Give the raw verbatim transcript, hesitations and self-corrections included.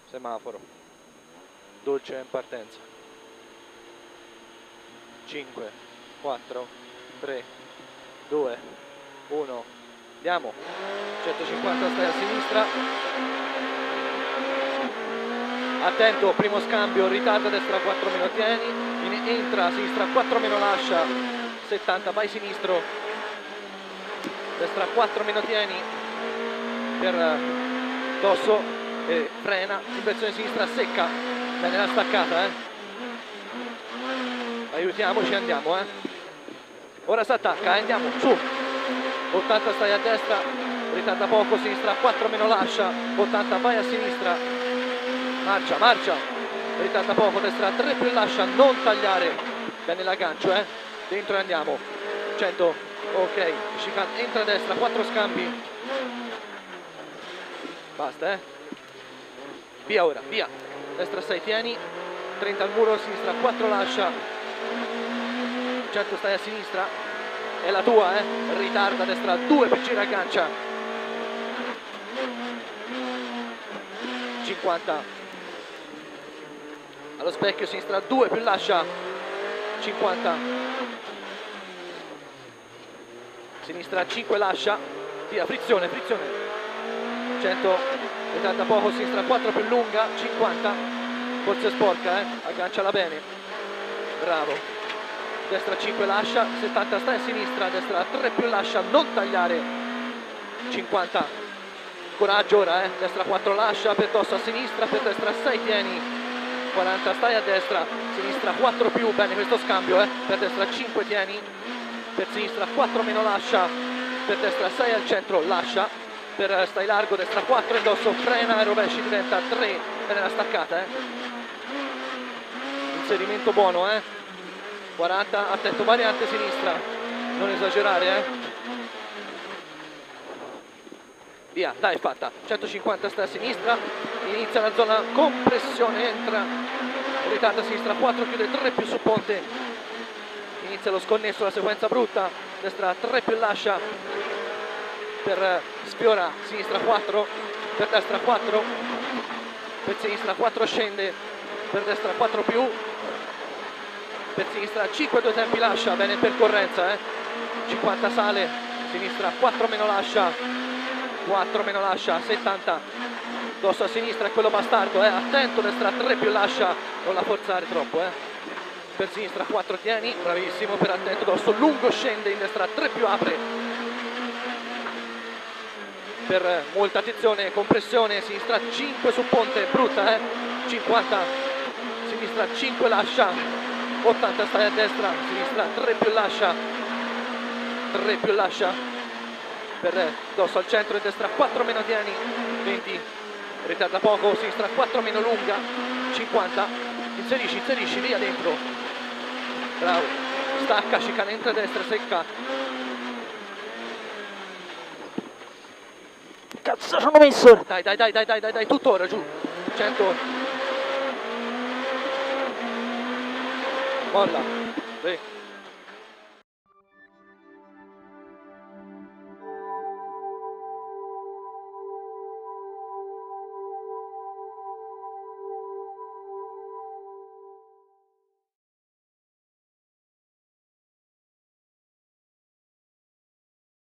semaforo, dolce in partenza. Cinque, quattro, tre, due, uno, andiamo. Centocinquanta stai a sinistra. Attento, primo scambio, ritarda a destra quattro meno tieni, entra a sinistra quattro meno lascia, settanta, vai sinistro, destra quattro meno tieni per Dosso e frena, inversione sinistra secca, bene la staccata, eh. Aiutiamoci, andiamo, eh. Ora si attacca, eh. Andiamo, su, ottanta stai a destra, ritarda poco, sinistra quattro meno lascia, ottanta vai a sinistra, marcia, marcia, ritarda poco, destra tre più lascia, non tagliare, bene l'aggancio, eh, dentro e andiamo, cento, ok, chicane, entra a destra, quattro scambi, basta, eh, via ora, via, destra sei tieni, trenta al muro, sinistra quattro lascia, cento stai a sinistra, è la tua, eh, ritarda a destra due più gira aggancia, cinquanta, allo specchio sinistra due più lascia, cinquanta, sinistra cinque lascia, via, frizione, frizione, cento, ritarda poco, sinistra quattro più lunga, cinquanta, forse sporca, eh, agganciala bene, bravo, destra cinque lascia, settanta stai a sinistra, destra tre più lascia, non tagliare, cinquanta, coraggio ora, eh, destra quattro lascia, per Dosso a sinistra, per destra sei tieni, quaranta stai a destra, sinistra quattro più, bene questo scambio, eh, per destra cinque tieni, per sinistra quattro meno lascia, per destra sei al centro, lascia, per stai largo, destra quattro, Dosso frena e rovesci, diventa tre, bene la staccata, eh. Inserimento buono, eh. quaranta, attento, variante sinistra, non esagerare, eh. Via, dai, fatta, centocinquanta stai a sinistra, inizia la zona compressione, entra, ritarda a sinistra quattro, chiude tre più su ponte, inizia lo sconnesso, la sequenza brutta, destra tre più lascia, per sfiora, sinistra quattro, per destra quattro, per sinistra quattro scende, per destra quattro più, per sinistra cinque, due tempi lascia, bene in percorrenza, eh. cinquanta sale, sinistra quattro meno lascia, quattro meno lascia, settanta, Dosso a sinistra è quello bastardo, eh. Attento, destra tre più lascia, non la forzare troppo, eh. Per sinistra quattro tieni, bravissimo, per attento, Dosso lungo scende, in destra tre più apre, per molta attenzione, compressione, sinistra cinque su ponte, brutta, eh. cinquanta, sinistra cinque lascia, ottanta stai a destra, sinistra tre più lascia, tre più lascia, per Dosso al centro e destra quattro meno tieni, venti, ritarda poco, sinistra quattro meno lunga, cinquanta, inserisci, inserisci, via dentro, bravo, stacca, chicane, entra a destra, secca, cazzo sono messo, dai, dai, dai, dai, dai, dai, dai, tuttora giù, cento, molla, sì.